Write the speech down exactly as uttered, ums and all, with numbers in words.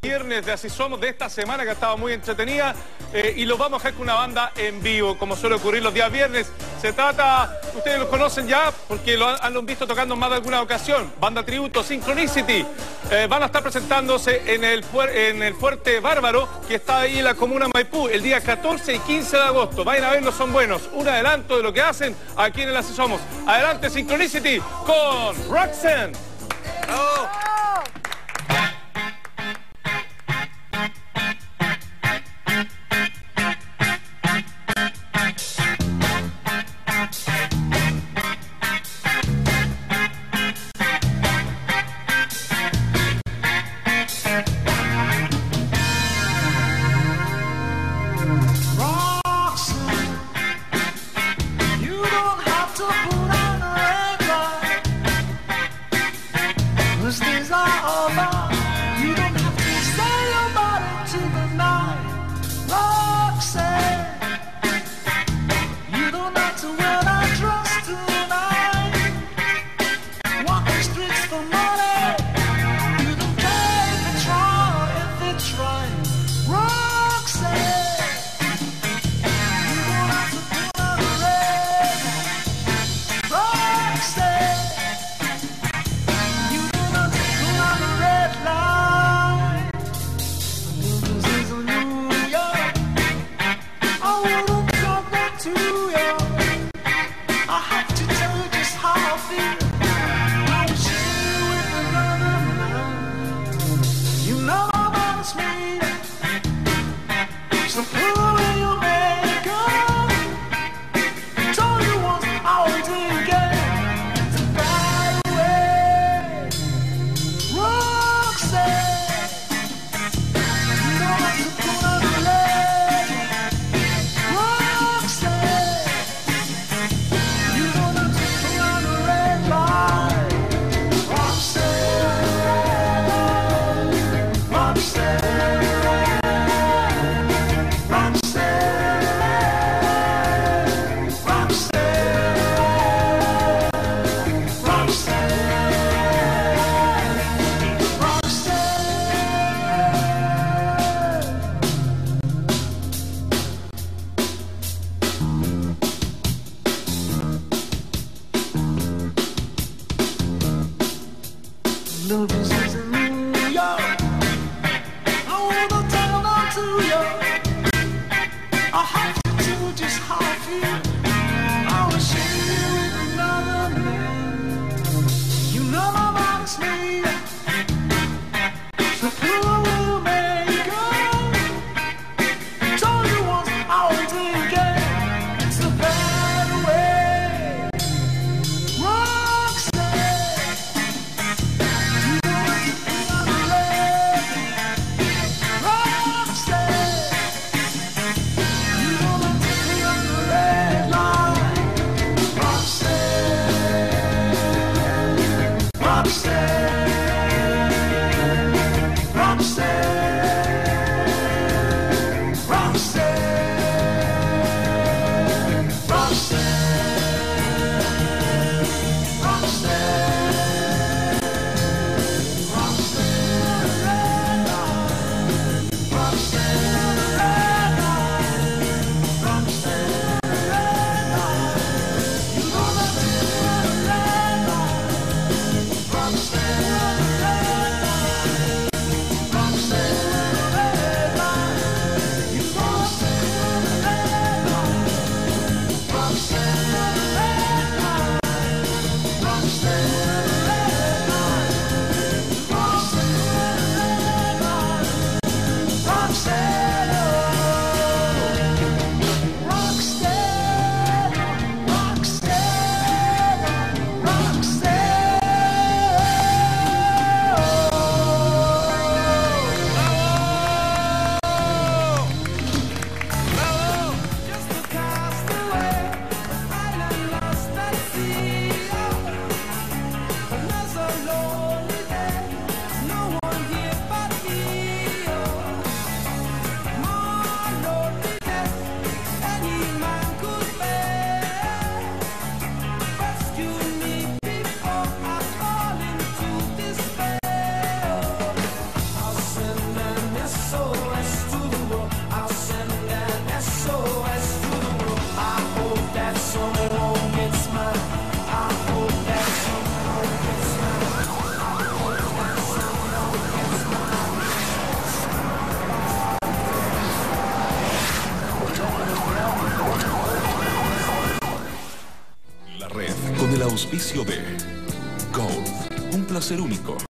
Viernes de Así Somos de esta semana que ha estado muy entretenida eh, y los vamos a dejar con una banda en vivo, como suele ocurrir los días viernes. Se trata, ustedes los conocen ya porque lo han, han visto tocando en más de alguna ocasión, banda tributo Synchronicity. Eh, van a estar presentándose en el, en el Fuerte Bárbaro, que está ahí en la comuna Maipú, el día catorce y quince de agosto. Vayan a verlos, son buenos. Un adelanto de lo que hacen aquí en el Así Somos. Adelante Synchronicity con Roxanne. Oh. Roxanne. auspicio de Golf, un placer único.